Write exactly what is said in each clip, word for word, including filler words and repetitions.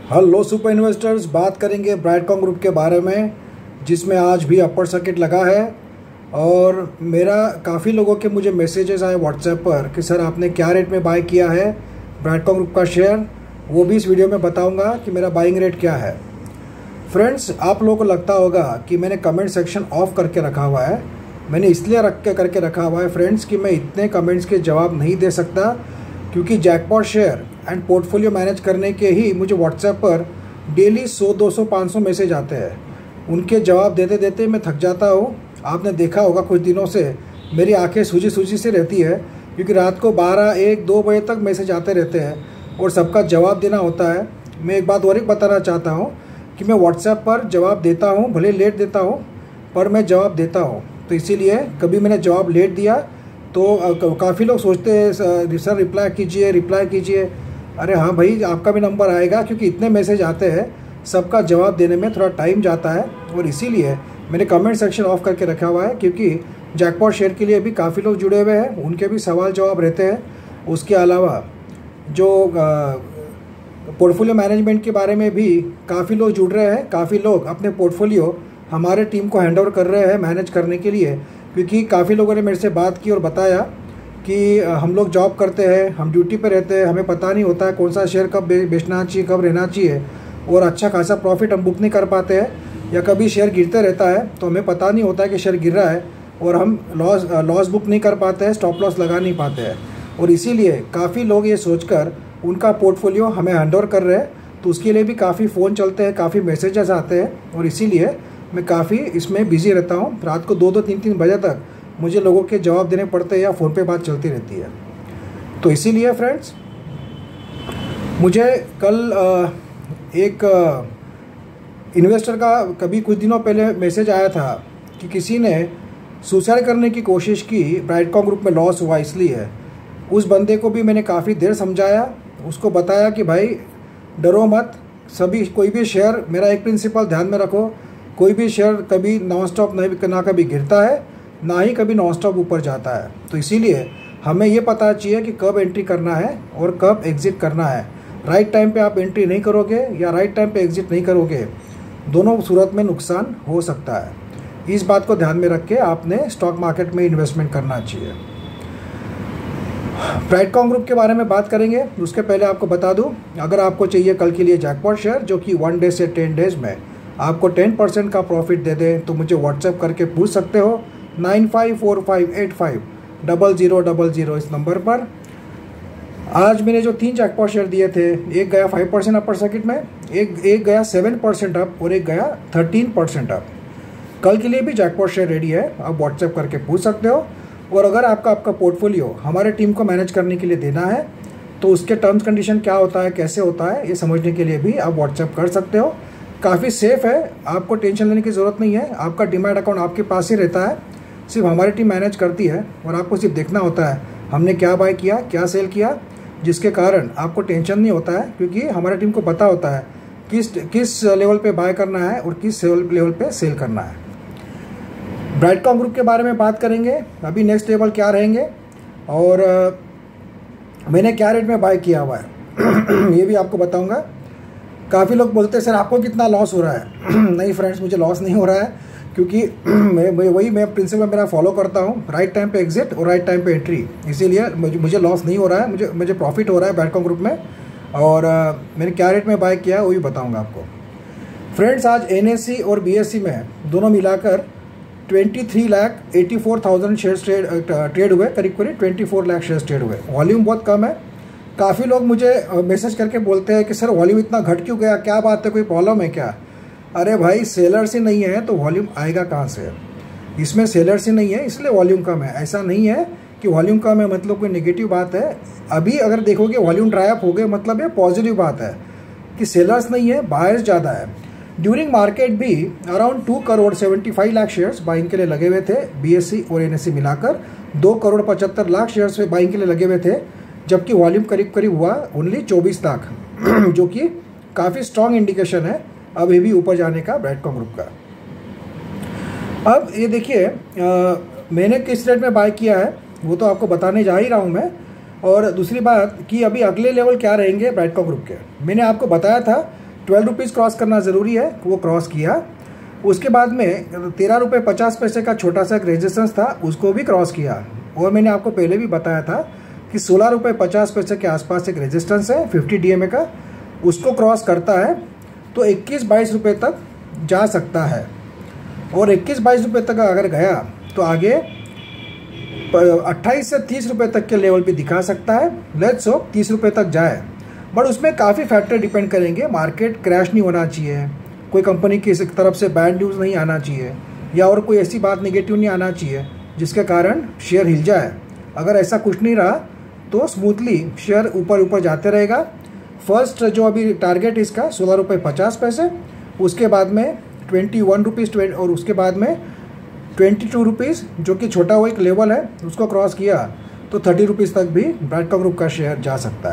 Hello super investors, बात करेंगे Brightcom group के बारे में जिसमें आज भी अपर सर्किट लगा है। और मेरा काफ़ी लोगों के मुझे मैसेजेस आए व्हाट्सएप पर कि सर आपने क्या रेट में बाय किया है ब्राइटकॉम ग्रुप का शेयर, वो भी इस वीडियो में बताऊंगा कि मेरा बाइंग रेट क्या है। फ्रेंड्स, आप लोगों को लगता होगा कि मैंने कमेंट सेक्शन ऑफ करके रखा हुआ है। मैंने इसलिए रख के करके रखा हुआ है फ्रेंड्स कि मैं इतने कमेंट्स के जवाब नहीं दे सकता, क्योंकि jackpot share and portfolio manage करने के ही मुझे व्हाट्सएप पर डेली सौ दो सौ पाँच सौ मैसेज आते हैं। उनके जवाब देते देते मैं थक जाता हूँ। आपने देखा होगा कुछ दिनों से मेरी आंखें सूजी सूजी से रहती है, क्योंकि रात को बारह एक दो बजे तक मैसेज आते रहते हैं और सबका जवाब देना होता है। मैं एक बात और एक बताना चाहता हूँ कि मैं व्हाट्सएप पर जवाब देता हूँ, भले लेट देता हूँ पर मैं जवाब देता हूँ। तो इसीलिए कभी मैंने जवाब लेट दिया तो काफ़ी लोग सोचते हैं सर रिप्लाई कीजिए रिप्लाई कीजिए। अरे हाँ भाई, आपका भी नंबर आएगा, क्योंकि इतने मैसेज आते हैं, सबका जवाब देने में थोड़ा टाइम जाता है। और इसीलिए मैंने कमेंट सेक्शन ऑफ करके रखा हुआ है, क्योंकि जैकपॉट शेयर के लिए भी काफ़ी लोग जुड़े हुए हैं, उनके भी सवाल जवाब रहते हैं। उसके अलावा जो पोर्टफोलियो मैनेजमेंट के बारे में भी काफ़ी लोग जुड़ रहे हैं। काफ़ी लोग अपने पोर्टफोलियो हमारे टीम को हैंड ओवर कर रहे हैं मैनेज करने के लिए, क्योंकि काफ़ी लोगों ने मेरे से बात की और बताया कि हम लोग जॉब करते हैं, हम ड्यूटी पे रहते हैं, हमें पता नहीं होता है कौन सा शेयर कब बेचना चाहिए कब रहना चाहिए, और अच्छा खासा प्रॉफिट हम बुक नहीं कर पाते हैं, या कभी शेयर गिरते रहता है तो हमें पता नहीं होता है कि शेयर गिर रहा है और हम लॉस लॉस बुक नहीं कर पाते हैं, स्टॉप लॉस लगा नहीं पाते हैं। और इसीलिए काफ़ी लोग ये सोचकर उनका पोर्टफोलियो हमें हैंड ओवर कर रहे हैं, तो उसके लिए भी काफ़ी फ़ोन चलते हैं, काफ़ी मैसेजेस आते हैं, और इसीलिए मैं काफ़ी इसमें बिजी रहता हूँ। रात को दो दो तीन तीन बजे तक मुझे लोगों के जवाब देने पड़ते हैं या फ़ोन पे बात चलती रहती है। तो इसीलिए फ्रेंड्स, मुझे कल एक इन्वेस्टर का कभी कुछ दिनों पहले मैसेज आया था कि किसी ने सुसाइड करने की कोशिश की, ब्राइटकॉम ग्रुप में लॉस हुआ इसलिए। उस बंदे को भी मैंने काफ़ी देर समझाया, उसको बताया कि भाई डरो मत, सभी कोई भी शेयर, मेरा एक प्रिंसिपल ध्यान में रखो, कोई भी शेयर कभी नॉन स्टॉप नहीं ना कभी गिरता है ना ही कभी नॉन स्टॉप ऊपर जाता है। तो इसीलिए हमें ये पता चाहिए कि कब एंट्री करना है और कब एग्ज़िट करना है। राइट टाइम पे आप एंट्री नहीं करोगे या राइट टाइम पे एग्ज़िट नहीं करोगे, दोनों सूरत में नुकसान हो सकता है। इस बात को ध्यान में रख के आपने स्टॉक मार्केट में इन्वेस्टमेंट करना चाहिए। ब्राइटकॉम ग्रुप के बारे में बात करेंगे, उसके पहले आपको बता दूं, अगर आपको चाहिए कल के लिए जैकपॉट शेयर जो कि वन डे से टेन डेज में आपको टेन परसेंट का प्रॉफिट दे दे, तो मुझे व्हाट्सएप करके पूछ सकते हो nine five four five eight five double zero double zero इस नंबर पर। आज मैंने जो तीन जैकपॉट शेयर दिए थे, एक गया फाइव परसेंट अपर सर्किट में, एक एक गया सेवन परसेंट अप और एक गया थर्टीन परसेंट अप। कल के लिए भी जैकपॉट शेयर रेडी है, आप व्हाट्सएप करके पूछ सकते हो। और अगर आपका आपका पोर्टफोलियो हमारे टीम को मैनेज करने के लिए देना है तो उसके टर्म्स कंडीशन क्या होता है, कैसे होता है, ये समझने के लिए भी आप व्हाट्सएप कर सकते हो। काफ़ी सेफ़ है, आपको टेंशन लेने की ज़रूरत नहीं है। आपका डीमैट अकाउंट आपके पास ही रहता है, सिर्फ हमारी टीम मैनेज करती है और आपको सिर्फ देखना होता है हमने क्या बाय किया, क्या सेल किया, जिसके कारण आपको टेंशन नहीं होता है, क्योंकि हमारी टीम को पता होता है किस किस लेवल पे बाय करना है और किस लेवल पे सेल करना है। ब्राइटकॉम ग्रुप के बारे में बात करेंगे, अभी नेक्स्ट लेवल क्या रहेंगे और मैंने क्या रेट में बाय किया हुआ है ये भी आपको बताऊंगा। काफ़ी लोग बोलते हैं सर आपको कितना लॉस हो रहा है नहीं फ्रेंड्स, मुझे लॉस नहीं हो रहा है, क्योंकि मैं, मैं वही मैं प्रिंसिपल मेरा फॉलो करता हूँ, राइट टाइम पे एग्जिट और राइट टाइम पे एंट्री। इसीलिए मुझे मुझे लॉस नहीं हो रहा है, मुझे मुझे प्रॉफिट हो रहा है ब्राइटकॉम ग्रुप में। और आ, मैंने क्या रेट में बाय किया है वो भी बताऊँगा आपको। फ्रेंड्स, आज एनएससी और बीएससी में दोनों मिलाकर twenty three lakh eighty four thousand shares trade trade हुए, करीब करीब twenty four lakh shares trade हुए। वॉल्यूम बहुत कम है। काफ़ी लोग मुझे मैसेज करके बोलते हैं कि सर वॉल्यूम इतना घट क्यों गया, क्या बात है, कोई प्रॉब्लम है क्या? अरे भाई, सेलर्स ही नहीं है तो वॉल्यूम आएगा कहाँ से? इसमें सेलर्स ही नहीं है इसलिए वॉल्यूम कम है। ऐसा नहीं है कि वॉल्यूम कम है मतलब कोई नेगेटिव बात है। अभी अगर देखोगे वॉल्यूम ड्राई अप हो गए, मतलब ये पॉजिटिव बात है कि सेलर्स नहीं है, बायर्स ज़्यादा है। ड्यूरिंग मार्केट भी around two crore seventy five lakh shares buying के लिए लगे हुए थे, बीएससी और एनएससी मिलाकर दो करोड़ पचहत्तर लाख शेयर्स बाइंग के लिए लगे हुए थे, जबकि वॉल्यूम करीब करीब हुआ ओनली चौबीस लाख जो कि काफ़ी स्ट्रॉन्ग इंडिकेशन है अभी भी ऊपर जाने का ब्राइटकॉम ग्रुप का। अब ये देखिए, मैंने किस रेट में बाय किया है वो तो आपको बताने जा ही रहा हूँ मैं। और दूसरी बात कि अभी अगले लेवल क्या रहेंगे ब्राइटकॉम ग्रुप के, मैंने आपको बताया था ट्वेल्व रुपीज़ क्रॉस करना ज़रूरी है, वो क्रॉस किया। उसके बाद में तेरह रुपये पचास पैसे का छोटा सा एक रेजिस्टेंस था, उसको भी क्रॉस किया। और मैंने आपको पहले भी बताया था कि सोलह रुपये पचास पैसे के आसपास एक रेजिस्टेंस है फिफ्टी डी एम ए का, उसको क्रॉस करता है तो इक्कीस बाईस रुपये तक जा सकता है। और इक्कीस बाईस रुपये तक अगर गया तो आगे अट्ठाईस से तीस रुपये तक के लेवल पे दिखा सकता है। लेट्स होप तीस रुपये तक जाए, बट उसमें काफ़ी फैक्टर डिपेंड करेंगे। मार्केट क्रैश नहीं होना चाहिए, कोई कंपनी की तरफ से बैड न्यूज़ नहीं आना चाहिए, या और कोई ऐसी बात नेगेटिव नहीं आना चाहिए जिसके कारण शेयर हिल जाए। अगर ऐसा कुछ नहीं रहा तो स्मूथली शेयर ऊपर ऊपर जाते रहेगा। फर्स्ट जो अभी टारगेट इसका सोलह रुपये पचास पैसे, उसके बाद में ट्वेंटी वन रुपीज़ और उसके बाद में ट्वेंटी टू रुपीज़ जो कि छोटा वो एक लेवल है, उसको क्रॉस किया तो थर्टी रुपीज़ तक भी ब्राइटकॉम ग्रुप का शेयर जा सकता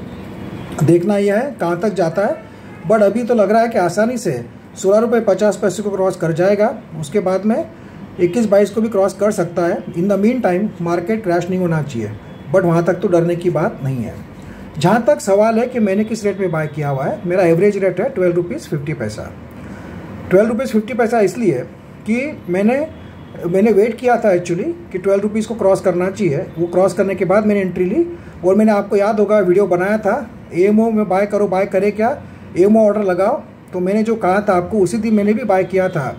है। देखना यह है कहाँ तक जाता है, बट अभी तो लग रहा है कि आसानी से सोलह रुपये पचास पैसे को क्रॉस कर जाएगा। उसके बाद में इक्कीस बाईस को भी क्रॉस कर सकता है। In the meantime market crash नहीं होना चाहिए, बट वहाँ तक तो डरने की बात नहीं है। जहाँ तक सवाल है कि मैंने किस रेट में बाय किया हुआ है, मेरा एवरेज रेट है twelve rupees fifty paisa. Twelve rupees fifty paisa इसलिए कि मैंने मैंने वेट किया था एक्चुअली कि ट्वेल्व रुपीज़ को क्रॉस करना चाहिए। वो क्रॉस करने के बाद मैंने एंट्री ली, और मैंने आपको याद होगा वीडियो बनाया था ए एम ओ में बाय करो, बाय करे क्या, ए एम ओ ऑर्डर लगाओ। तो मैंने जो कहा था आपको उसी दिन मैंने भी बाय किया था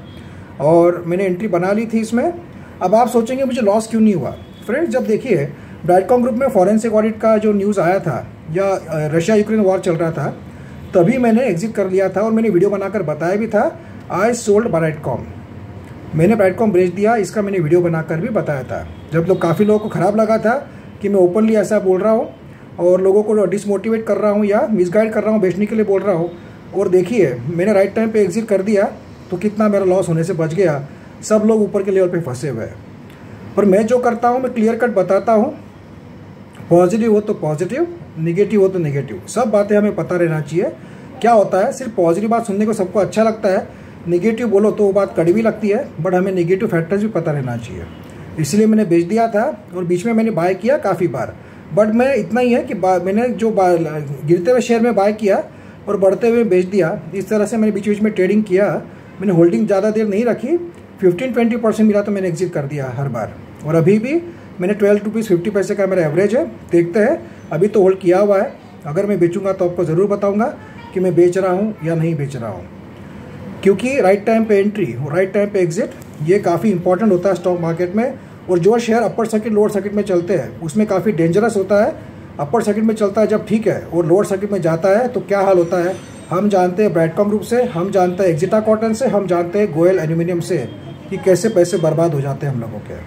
और मैंने एंट्री बना ली थी इसमें। अब आप सोचेंगे मुझे लॉस क्यों नहीं हुआ। फ्रेंड्स, जब देखिए ब्राइटकॉम ग्रुप में फॉरेंसिक ऑडिट का जो न्यूज़ आया था या रशिया यूक्रेन वॉर चल रहा था, तभी मैंने एग्जिट कर लिया था और मैंने वीडियो बनाकर बताया भी था आई सोल्ड ब्राइटकॉम, मैंने ब्राइटकॉम बेच दिया। इसका मैंने वीडियो बनाकर भी बताया था। जब लोग काफ़ी लोगों को ख़राब लगा था कि मैं ओपनली ऐसा बोल रहा हूँ और लोगों को डिसमोटिवेट कर रहा हूँ या मिसगाइड कर रहा हूँ, बेचने के लिए बोल रहा हूँ, और देखिए मैंने राइट टाइम पे एग्जिट कर दिया तो कितना मेरा लॉस होने से बच गया। सब लोग ऊपर के लेवल पे फंसे हुए हैं। पर मैं जो करता हूँ मैं क्लियर कट बताता हूँ, पॉजिटिव हो तो पॉजिटिव, निगेटिव हो तो निगेटिव, सब बातें हमें पता रहना चाहिए। क्या होता है, सिर्फ पॉजिटिव बात सुनने को सबको अच्छा लगता है, निगेटिव बोलो तो वो बात कड़वी लगती है, बट हमें निगेटिव फैक्टर्स भी पता रहना चाहिए। इसलिए मैंने बेच दिया था और बीच में मैंने बाय किया काफ़ी बार, बट मैं इतना ही है कि मैंने जो गिरते हुए शेयर में बाय किया और बढ़ते हुए बेच दिया। इस तरह से मैंने बीच बीच में ट्रेडिंग किया। मैंने होल्डिंग ज़्यादा देर नहीं रखी, फिफ्टीन ट्वेंटी परसेंट मिला तो मैंने एग्जिट कर दिया हर बार। और अभी भी मैंने ट्वेल्व रुपीज़ फिफ्टी पैसे का मेरा एवरेज है। देखते हैं, अभी तो होल्ड किया हुआ है। अगर मैं बेचूंगा तो आपको ज़रूर बताऊंगा कि मैं बेच रहा हूं या नहीं बेच रहा हूं, क्योंकि राइट टाइम पे एंट्री और राइट टाइम पे एग्जिट ये काफ़ी इंपॉर्टेंट होता है स्टॉक मार्केट में। और जो share upper circuit lower circuit में चलते हैं उसमें काफ़ी डेंजरस होता है। अपर सर्किट में चलता है जब ठीक है, और लोअर सर्किट में जाता है तो क्या हाल होता है हम जानते हैं। ब्राइटकॉम ग्रुप से हम जानते हैं, एक्जिटा कॉटन से हम जानते हैं, गोयल एल्यूमिनियम से, कि कैसे पैसे बर्बाद हो जाते हैं हम लोगों के।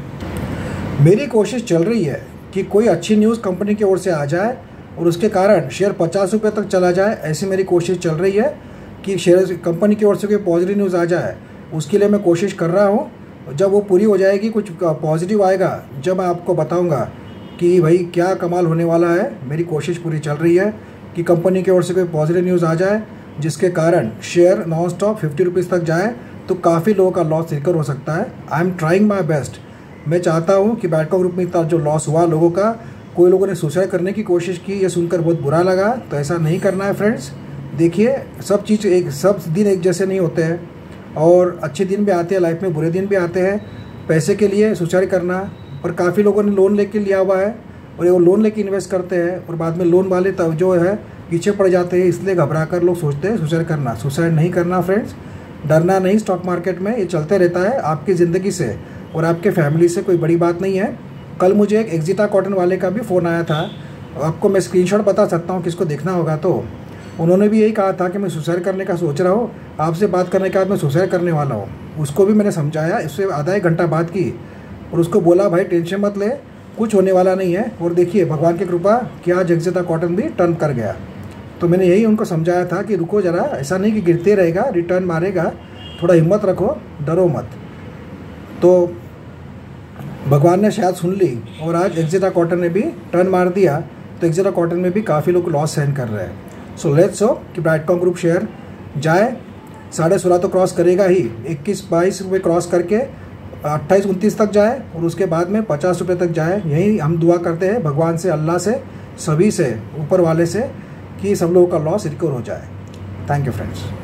मेरी कोशिश चल रही है कि कोई अच्छी न्यूज़ कंपनी की ओर से आ जाए और उसके कारण शेयर पचास रुपये तक चला जाए, ऐसी मेरी कोशिश चल रही है कि शेयर कंपनी की ओर से कोई पॉजिटिव न्यूज़ आ जाए। उसके लिए मैं कोशिश कर रहा हूँ। जब वो पूरी हो जाएगी, कुछ पॉजिटिव आएगा, जब मैं आपको बताऊँगा कि भाई क्या कमाल होने वाला है। मेरी कोशिश पूरी चल रही है कि कंपनी की ओर से कोई पॉजिटिव न्यूज़ आ जाए जिसके कारण share non stop fifty rupees तक जाए, तो काफ़ी लोगों का लॉस रिकवर हो सकता है। I am trying my best. मैं चाहता हूँ कि ब्राइटकॉम ग्रुप में इतना जो लॉस हुआ लोगों का, कोई लोगों ने सुसाइड करने की कोशिश की, ये सुनकर बहुत बुरा लगा। तो ऐसा नहीं करना है फ्रेंड्स। देखिए, सब चीज़ एक सब दिन एक जैसे नहीं होते हैं, और अच्छे दिन भी आते हैं लाइफ में, बुरे दिन भी आते हैं। पैसे के लिए सुसाइड करना, और काफ़ी लोगों ने लोन लेके लिया हुआ है और वो लोन लेके इन्वेस्ट करते हैं और बाद में लोन वाले तब जो है पीछे पड़ जाते हैं, इसलिए घबरा कर लोग सोचते हैं सुसाइड करना। सुसाइड नहीं करना फ्रेंड्स, डरना नहीं। स्टॉक मार्केट में ये चलते रहता है, आपकी ज़िंदगी से और आपके फैमिली से कोई बड़ी बात नहीं है। कल मुझे एक एक्जिटा कॉटन वाले का भी फ़ोन आया था, आपको मैं स्क्रीनशॉट बता सकता हूँ, किसको देखना होगा तो। उन्होंने भी यही कहा था कि मैं सुसाइड करने का सोच रहा हूँ, आपसे बात करने के बाद मैं सुसाइड करने वाला हूँ। उसको भी मैंने समझाया, इससे आधा एक घंटा बात की और उसको बोला भाई टेंशन मत ले, कुछ होने वाला नहीं है। और देखिए भगवान की कृपा कि आज एक्जिटा कॉटन भी टर्न कर गया। तो मैंने यही उनको समझाया था कि रुको ज़रा, ऐसा नहीं कि गिरते रहेगा, रिटर्न मारेगा, थोड़ा हिम्मत रखो, डरो मत। तो भगवान ने शायद सुन ली और आज एक्जिटा कॉटन ने भी टर्न मार दिया। तो एक्जिटा कॉटन में भी काफ़ी लोग लॉस सहन कर रहे हैं। सो लेट्स होप कि ब्राइटकॉम ग्रुप शेयर जाए, साढ़े सोलह तो क्रॉस करेगा ही, इक्कीस बाईस रुपये क्रॉस करके अट्ठाईस उनतीस तक जाए और उसके बाद में पचास रुपये तक जाए। यही हम दुआ करते हैं भगवान से, अल्लाह से, सभी से, ऊपर वाले से, कि सब लोगों का लॉस रिकवर हो जाए। Thank you friends.